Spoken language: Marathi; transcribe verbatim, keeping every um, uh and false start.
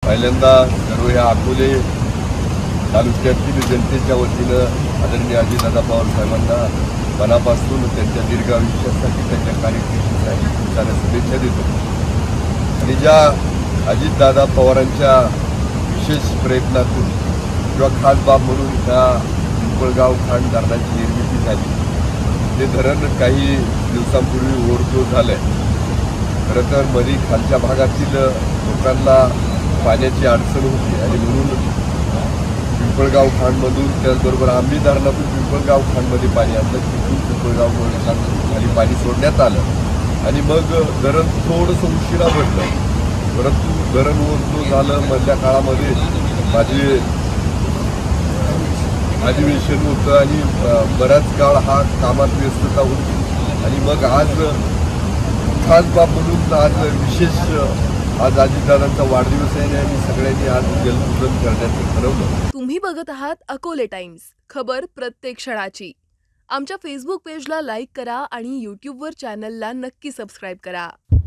पहिल्यांदा सर्व ह्या अकोले तालुक्यातील जनतेच्या वतीनं आदरणीय अजितदादा पवार साहेबांना मनापासून त्यांच्या दीर्घ आयुष्यासाठी त्यांच्या कार्यकिर्दीसाठी खूप साऱ्या शुभेच्छा देतो. आणि ज्या अजितदादा पवारांच्या विशेष प्रयत्नातून किंवा खास बाब म्हणून ह्या पिंपळगाव खांड धरणाची निर्मिती झाली. ते धरण काही दिवसांपूर्वी ओव्हरफ्लो झालं आहे. खरं तर मध्ये खालच्या भागातील लोकांना पाण्याची अडचण होती आणि म्हणून पिंपळगाव खांडमधून त्याचबरोबर आंबी धरणातून पिंपळगाव खांडमध्ये पाणी आणलं. तिथून पिंपळगाव खाली पाणी सोडण्यात आलं आणि मग धरण थोडंसं उशिरा भरलं. परंतु धरण ओव्हरफ्लो झालं. मधल्या काळामध्ये माझे अधिवेशन होतं आणि बराच काळ हा कामात व्यस्तता होती. आणि मग आज खास बाब म्हणून आज विशेष आज अजितदादांचा वाढदिवस आहे आणि सगळ्यांनी आज जलपूजन करण्याचं ठरवलं. तुम्ही बघत आहात अकोले टाइम्स, खबर प्रत्येक क्षणाची. आमच्या फेसबुक पेजला लाईक करा आणि यूट्यूबवर चॅनलला नक्की सबस्क्राईब करा.